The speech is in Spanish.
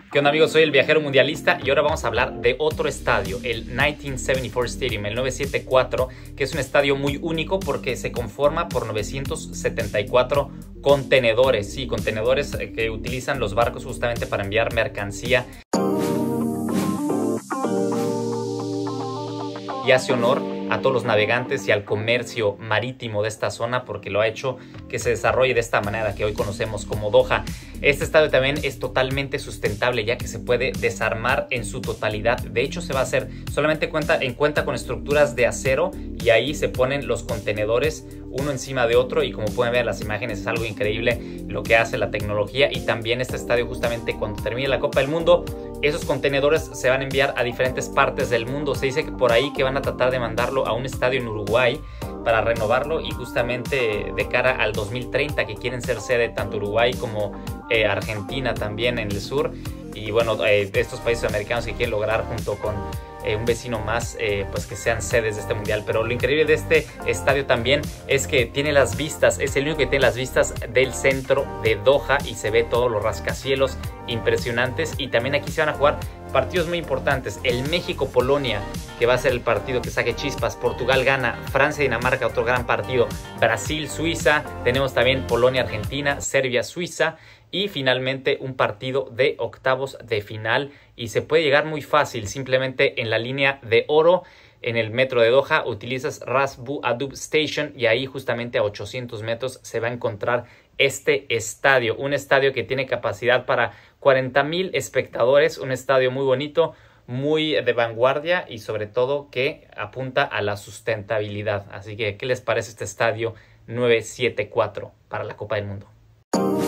¿Qué onda, amigos? Soy el viajero mundialista y ahora vamos a hablar de otro estadio, el 1974 Stadium, el 974, que es un estadio muy único porque se conforma por 974 contenedores, sí, contenedores que utilizan los barcos justamente para enviar mercancía. Y hace honor a todos los navegantes y al comercio marítimo de esta zona porque lo ha hecho que se desarrolle de esta manera que hoy conocemos como Doha. Este estadio también es totalmente sustentable ya que se puede desarmar en su totalidad. De hecho, se va a hacer, solamente cuenta con estructuras de acero y ahí se ponen los contenedores uno encima de otro y como pueden ver en las imágenes es algo increíble lo que hace la tecnología. Y también este estadio, justamente cuando termine la Copa del Mundo, esos contenedores se van a enviar a diferentes partes del mundo. Se dice que por ahí que van a tratar de mandarlo a un estadio en Uruguay para renovarlo y justamente de cara al 2030 que quieren ser sede tanto Uruguay como Argentina también en el sur. Y bueno, estos países americanos que quieren lograr junto con un vecino más, pues que sean sedes de este mundial. Pero lo increíble de este estadio también es que tiene las vistas, es el único que tiene las vistas del centro de Doha y se ve todos los rascacielos impresionantes. Y también aquí se van a jugar partidos muy importantes: el México-Polonia, que va a ser el partido que saque chispas; Portugal-Ghana; Francia-Dinamarca, otro gran partido; Brasil-Suiza; tenemos también Polonia-Argentina; Serbia-Suiza; y finalmente un partido de octavos de final. Y se puede llegar muy fácil, simplemente en la línea de oro en el metro de Doha utilizas Ras Bu Adub Station y ahí justamente a 800 metros se va a encontrar este estadio, un estadio que tiene capacidad para 40,000 espectadores, un estadio muy bonito, muy de vanguardia y sobre todo que apunta a la sustentabilidad. Así que, ¿qué les parece este estadio 974 para la Copa del Mundo?